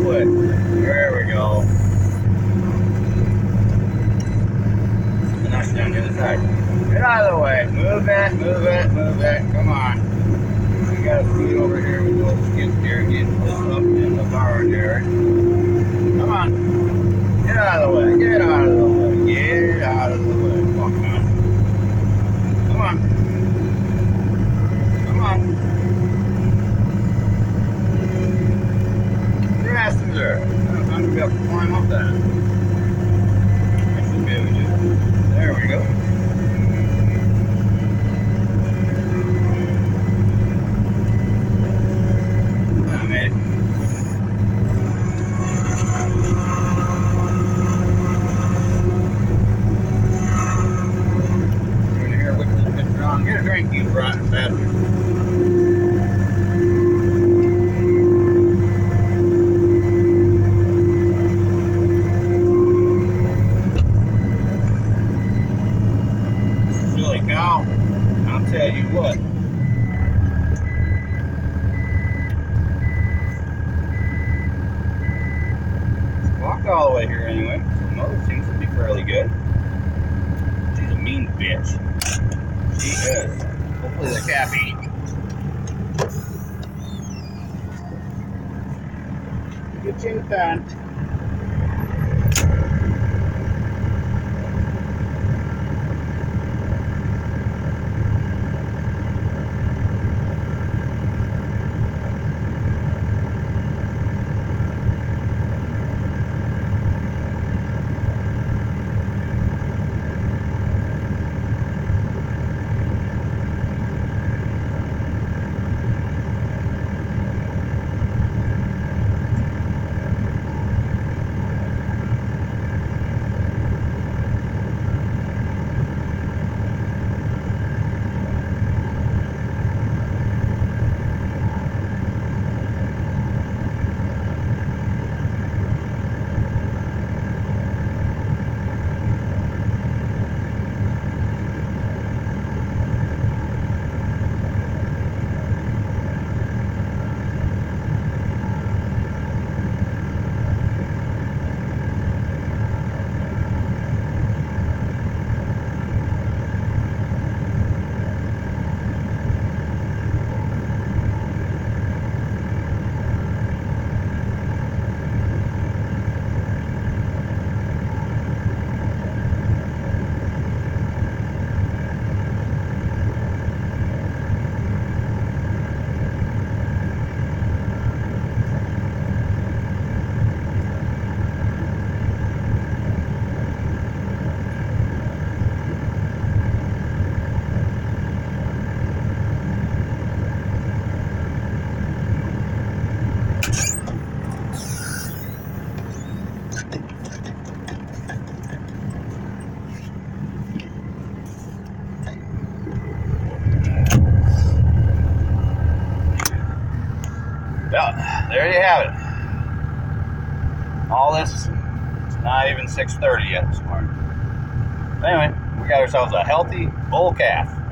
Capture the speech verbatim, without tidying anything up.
foot. There we go. And now she's on the other side. Get out of the way. Move it, move it, move it. Come on. We gotta scoot over here with those skid steer and get this up in the barn there. Come on. Get out of the way. Get out of the way. Get out of the way. Walk on. Come on. Come on. Grass is there. I'm gonna be able to climb up that. I should be able to. There we go. I made it. We're in here with the picture on. Get a drink, you rotten bastard. Now, I'll tell you what. Walked all the way here anyway, so mother seems to be fairly good. She's a mean bitch. She is. Hopefully the calf eat. Get you in the pen. Well, there you have it. All this, it's not even six thirty yet this morning. Anyway, we got ourselves a healthy bull calf.